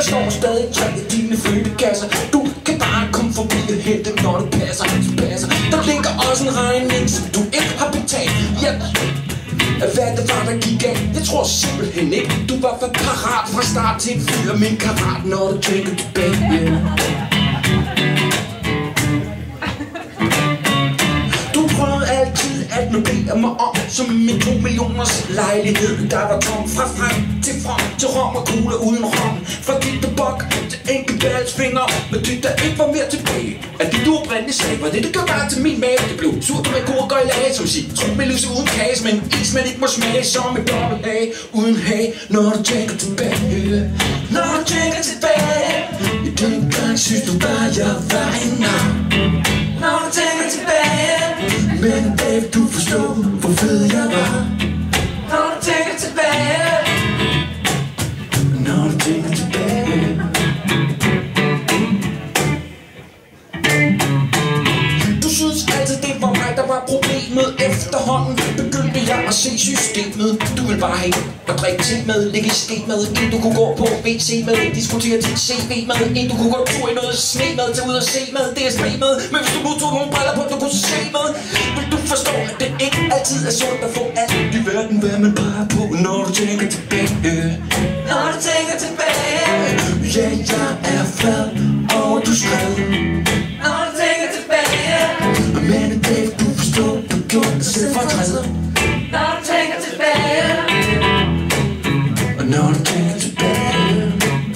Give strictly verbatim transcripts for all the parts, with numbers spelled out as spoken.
Der står stadig tre af dine flyttekasser. Du kan bare komme forbi og hente, når det passer, det passer. Der ligger også en regning, som du ikke har betalt. Ja, hvad det var, der gik af? Jeg tror simpelthen ikke. Du var for parat fra start til en fyr med en karat, når du tænker tilbage. Du prøvede altid at nobere mig om, som min to millioners lejlighed, der var tom. Fra frem til frem til rom og kugler uden rom. Fra dit bok til enkeltbalsfinger, men det der ikke var mere tilbage. At det du oprindeligt sagde, var det det gør bare til min mave. Det blev surt med gurker i lag, som sig trummelus uden kage, men is man ikke må smage som et dobbelthage uden hage. Når du tænker tilbage, når du tænker tilbage, i den gang synes du bare jeg var en nar. Når du tænker tilbage, men Dave, du forstår, hvor fed jeg var. Når du tænker tilbage, når du tænker tilbage. Du synes altid det var mig, der var problemet. Efterhånden begyndte jeg at se systemet. Du vil bare have og drikke te med, ligge i ske med, en du kunne gå på W C med, diskutere dit C V med, en du kunne gå tur i noget sne med, tage ud og se med, D S B med. Men hvis du nu tog nogle briller på, du kunne se med, vil du forstå, at det ikke altid er sundt at få alt i verden, hvad man bare på, når du tænker tilbage. Når du tænker tilbage, ja, jeg er flad, og du skrev. Når du tænker tilbage, men Dave, du forstår, du gjorde det selv for træet. Når du tænker tilbage, og når du tænker tilbage.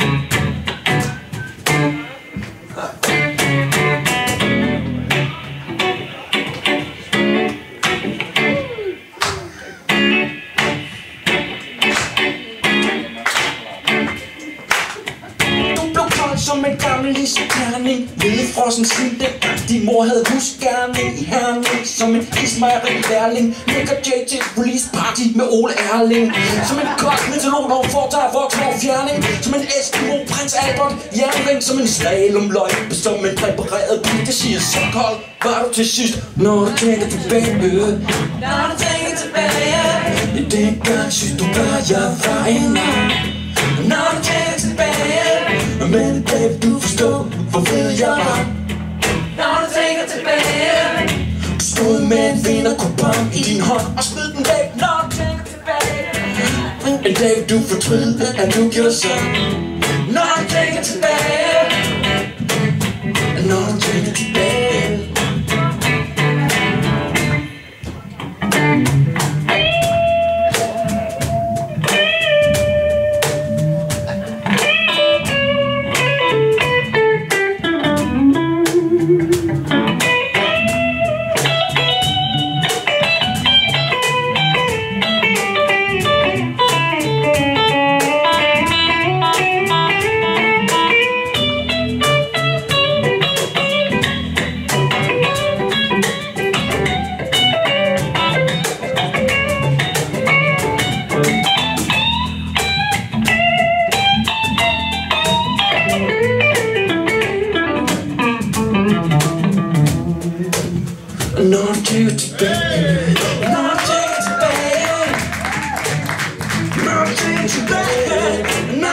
Som en gammel isterning, hvedefrossen siden dengang din mor havde husgerning i Herning. Som en ismejeri-lærling, ligger J til release party med Ole Erling. Som en kold meteorolog, når hun foretager voksenårfjerning. Som en Eskimo, prins Albert, jernring. Som en slalomløjpe, som en præpareret bil. Det siger så kold, var du til sidst, når du tænker tilbage. Når du tænker tilbage, i den gang synes du bare, jeg var en nar. Når du tænker tilbage, men Dave, du forstår, hvor fed jeg var. Når du tænker tilbage, du stod med en vinderkupon i din hånd og smed den væk. Når du tænker tilbage, men Dave, du fortryder, at du gjorde sådan. Når du tænker tilbage, når du tænker tilbage. Når du tænker tilbage, når du tænker tilbage, når du tænker tilbage.